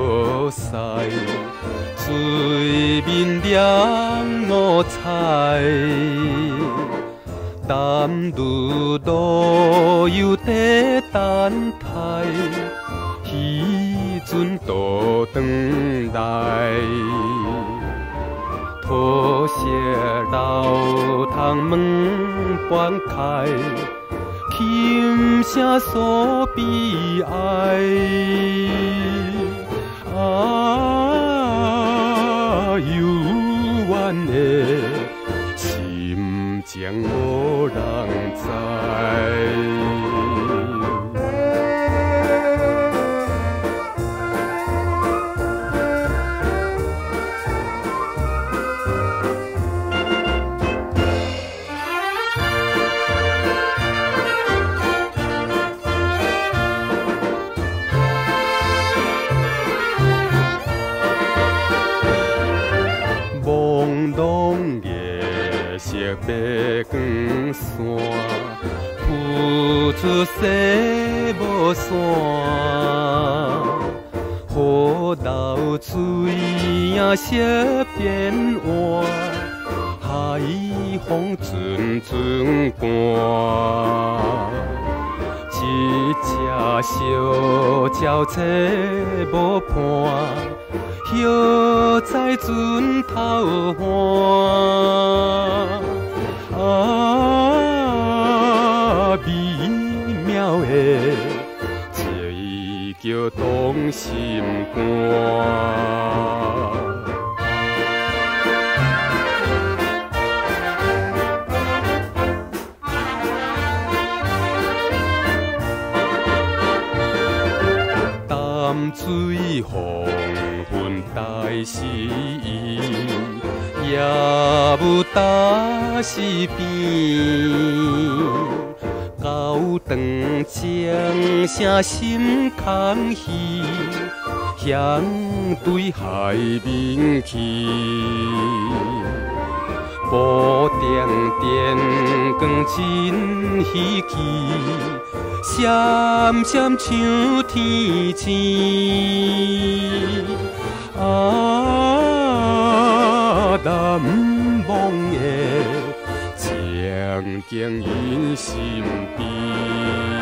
落西，水面亮五彩，淡如路游在等待，彼阵倒转来。土石老窗门半开，琴声诉悲哀。幽怨的心情无人知。白光线，浮出西无山，雨流水影色变换，海风阵阵寒。一只小鸟找无伴，摇在船头岸。美妙的情意叫动心肝。淡水黄昏大诗意，夜雾大西边。高长江声心空虚，向对海面去。布点点光真稀奇，闪闪像天星。难忘的情景印心边。